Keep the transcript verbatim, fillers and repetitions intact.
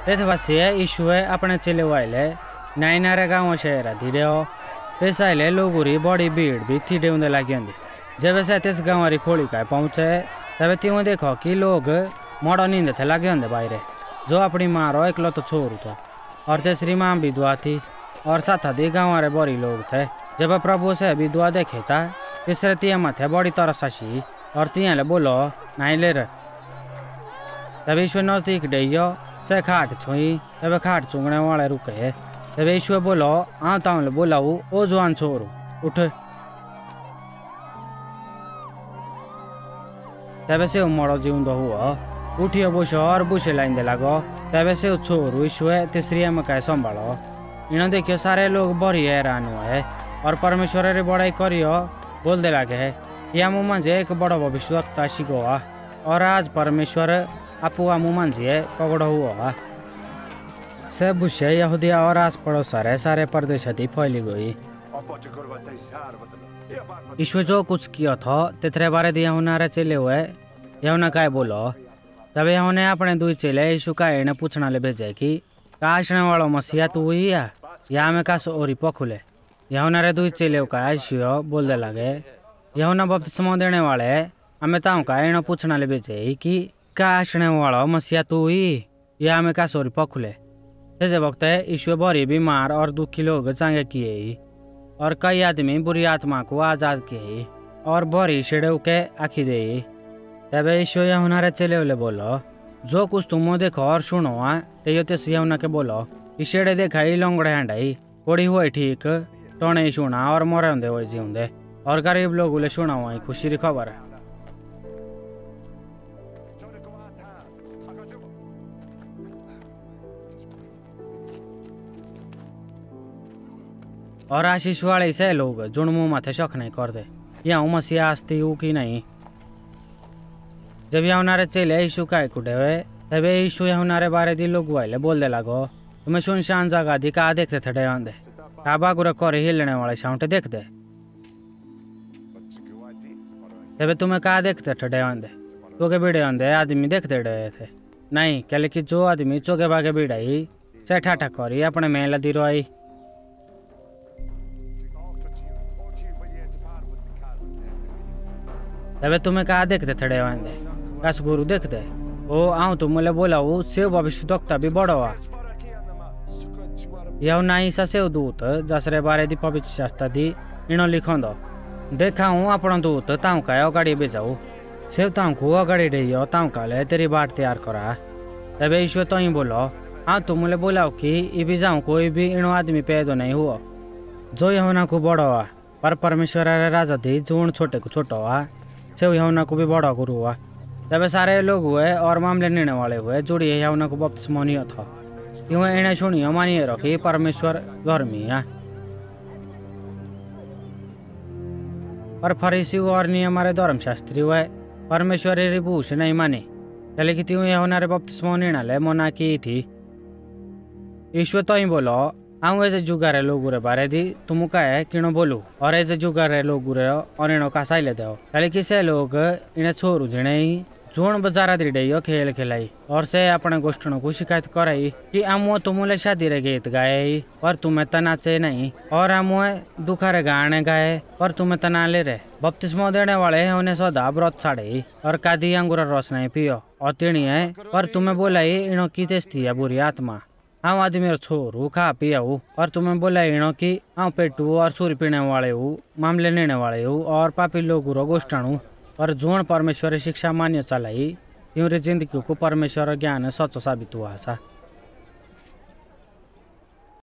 तेथ बासिऐ यीशुऐ आपणै च़ेलेऊ आइलै नाइना रै गाँवा शहरा दी डैऔ। तेस आइलै लोगु री बौड़ी भीड़ भी थी डेउंदै लागी औन्दी। ज़ैबै सै तेस गाँवा री खोल़ी काऐ पौउंच़ै तैबै तिंउऐ देखौ कि लोग मौड़ौ नींदै थै लागै औन्दै बाइरै, ज़ो आपणी मां रौ एकलौतौ छ़ोहरु थौ और तेसरी मां विधवा थी और साथा दी गाँवा रै भौरी लोग थै। ज़ैबै प्रभुऐ सै विधवा देखी ता तेसरै तिंया माथै बौड़ी तरस आशी और तिंया लै बोलौ नाईं लेर। तैबै यीशुऐ नज़दीक डेइयौ सै खाट छ़ुईं। तैबै खाट च़ुंगणै वाल़ै रुकै। तैबै यीशुऐ बोलौ हाऊं ताउंलै बोलाऊ ओ ज़वान छ़ोहरु उठ। तैबै सेऊ मौड़ौ ज़िउंदौ हुऔ, उठीयौ बोशौ और बुशै लाइंदै लागौ। तैबै सेऊ छ़ोहरु यीशुऐ तेसरी आमा काऐ सौंभाल़ौ। इणौ देखीयौ सारै लोग भौरी हैरान हुऐ और परमेश्‍वरा री बौड़ाई कौरीयौ बोलदै लागै कि आमु मांझ़िऐ एक बौड़ौ भविष्यवक्ता आशी गौ आ और आज़ परमेश्‍वर आपु आमु मांझ़िऐ पौगड़ौ हुऔ आ। सै बुशै यहुदिया और आसपड़ोसा रै सारै परदेशा दी फौइली गोई। यीशुऐ ज़ो कुछ़ कियौ थौ तेथरै बारै दी यहुन्ना रै च़ेलेउऐ यहुन्ना काऐ बोलौ। तैबै यहुन्नै आपणै दुई च़ेलै यीशु काऐ इणै पुछ़णा लै भेज़ै कि का आशणै वाल़ौ मसीहा तू ई आ या आमै कास ओरी पौखुलै। यहुन्ना रै दुई च़ेलेऊ काऐ आशीयौ बोलदै लागै, यहुन्ना बपतिस्मौ दैणै वाल़ै आमै ताऊं काऐ इणौ पुछ़णा लै भेज़ै ई कि का आशणै वाल़ौ मसीहा तू ई या आमै कास ओरी पौखुलै। सेज़ै बौगतै यीशुऐ भौरी बीमार और दुखी लोग च़ांगै किऐ ई और कई आदमी बुरी आत्मा कु आज़ाद किऐ ई और भौरी शेड़ेऊ कै आखी देई। तैबै यीशुऐ यहुन्ना रै च़ेलेऊ लै बोलौ, ज़ो कुछ़ तुमुऐ देखौ और शुणौ आ डेइयौ तेस यहुन्ना कै बोलौ कि शेड़ै देखा ई, लौंगड़ै हांडा ई, कोढ़ी हुआई ठीक, टौणै ई शुणा और मौरै औन्दै हुआई ज़िउंदै और गरीब लोगु लै शुणावा ई खुशी री खौबर। और आशीष वाल़ै सै लोग ज़ुण मुं माथै शक नाईं कौरदै कि हाऊं मसीहा आसती ऊ कि नाईं। ज़ेबी यहुन्ना रै च़ेलै यीशु काऐ कु डेवै तैबै यीशु यहुन्ना रै बारै दी लोगु आइलै बोलदै लागौ, तुमै सुनसान ज़ागाह दी का देखदै थै डै औन्दै? का बागुरा कौरी हिलणै वाल़ै शाउंटै देखदै? तैबै तुमै का देखदै थै डै औन्दै? च़ोगै भिड़ै औन्दै आदमी देखदै डेवै थै? नाईं, कैलैकि ज़ो आदमी च़ोगै बागै भिड़ाई सै ठाठा कौरी आपणै मैहला दी रौआ ई। तैबै तुमै का देखदै थै डै औन्दै? कास गुरु देखदै? ओ हाऊं तुमुलै बोलाऊ सेऊ भविष्यवक्ता भी बौड़ौ आ। यहुन्ना ई सा सेऊ दूत ज़ासरै बारै दी पवित्रशास्त्रा दी इणौ लिखौ औन्दौ, देख हाऊं आपणौ दूत ताऊं काऐ औगाड़िऐ भेज़ाऊ। सेऊ ताऊं कु औगाड़िऐ डेइयौ ताऊं कालै तेरी बाट त्यार कौरा। तैबै यीशुऐ तौंइऐ बोलौ, हाऊं तुमुलै बोलाऊ कि इबी झ़ाऊं कोई भी इणौ आदमी पैदौ नाईं हुऔ ज़ो यहुन्ना कु बौड़ौ आ, पर परमेश्‍वरा रै राज़ा दी ज़ुण छ़ोटै कु छ़ोटौ आ सेऊ यहुन्ना कु भी बौड़ौ गुरु आ। तैबै सारै लोगुऐ और मामलै निणै वाल़ै हुऐ ज़ुणिऐ यहुन्ना कु बपतिस्मौ नियौं थौ, तिंउऐ इणै शुणियौ मानी ऐरौ कि परमेश्‍वर धौर्मी आ। पर फरीसीउ और नियमा रै धर्म शास्त्रिउऐ परमेश्‍वरा री बूश नाईं मानी, कैलैकि तिंउऐ यहुन्ना रै बपतिस्मौ निणा लै मौना की थी। यीशुऐ तौंइऐ बोलौ, हाऊं एज़ै जुगा रै लोगु रै बारै दी तुमु काऐ किणौ बोलु और एज़ै जुगा रै लोगु रौ औनैणौ कास आइलै दैऔ? कैलैकि सै लोग इणै छ़ोहरु ज़िणै ई ज़ुण बज़ारा दी डेइयौ खेल खेलाई और सै आपणै गोष्टणु कु शिकायत कौरा ई कि आमुऐ तुमुलै शादी रै गेत गाऐ ई पर तुमै ता नाच़ै नाईं, और आमुऐ दुखा रै गाअणै गाऐ पर तुमै ता ना लेरै। बपतिस्मौ दैणै वाल़ै यहुन्नै सौदा ब्रौत छ़ाड़ै ई और कादी अंगुरा रौ रस नाईं पियौ और तिणीऐ, पर तुमै बोलाई इणौ कि तेसदी आ बुरी आत्मा। हाऊं आदमी रौ छ़ोहरु खा पियाऊ और तुमै बोलाई इणौ कि हाऊं पेटू और सुरी पिणै वाल़ेऊ, मामलै निणै वाल़ेऊ और पापी लोगु रौ गोष्टणु। पर ज़ुण परमेश्‍वरा री शिक्षा मानियौ च़ाला ई तिउंरी ज़िन्दगी कु परमेश्‍वरा रौ ज्ञान सौच़्च़ौ साबित हुआ सा।